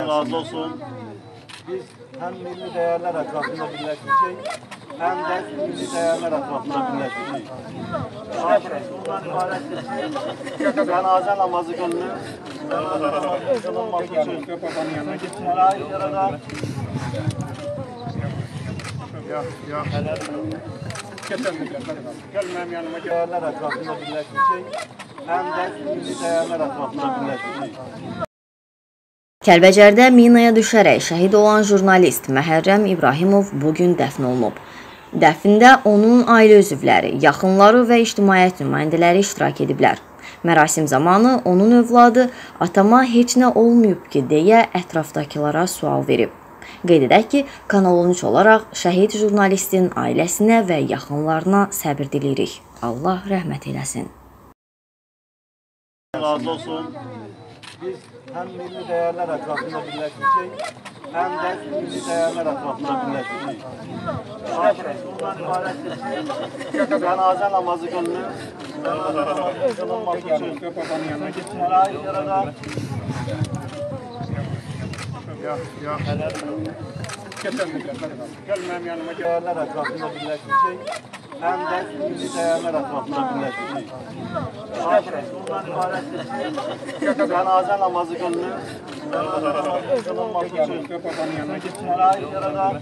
razı olsun. Biz hem milli değerler etrafında birleşmişik, hem de milli değerler etrafında birleşmişik. Bundan ibarettir ki, cenaze namazı kılınır. Kılınması için şerait yaradan. Değerler etrafında birleşmişik, hem de milli değerler etrafında birleşmişik. Kəlbəcərdə minaya düşərək şəhid olan jurnalist Məhərrəm İbrahimov bugün dəfn olunub. Dəfndə onun ailə üzvləri, yaxınları və ictimaiyyət nümayəndələri iştirak ediblər. Mərasim zamanı onun övladı "Atama heç nə olmayıb ki" deyə ətrafdakılara sual verib. Qeyd edək ki, Kanal 13 olaraq şəhid jurnalistin ailəsinə və yaxınlarına səbir diləyirik. Allah rəhmət eləsin. Razı olsun. Biz hem milli değerler etrafında birleşmişik, hem de milli değerler etrafında birleşmişik. Bundan ibarettir ki, cenaze namazı kılınır. Kılınması için şerait yaradan. Değerler etrafında birleşmişik, hem de milli değerler etrafında birleşmişik. Bundan ibarettir ki, cenaze namazı kılınır. Kılınması için şerait yaradan.